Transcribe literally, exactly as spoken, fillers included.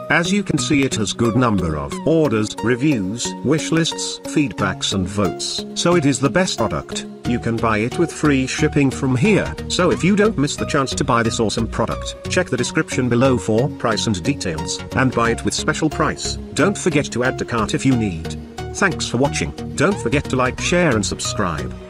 As you can see, it has good number of orders, reviews, wish lists, feedbacks and votes. So it is the best product. You can buy it with free shipping from here. So if you don't miss the chance to buy this awesome product, check the description below for price and details, and buy it with special price. Don't forget to add to cart if you need. Thanks for watching. Don't forget to like, share and subscribe.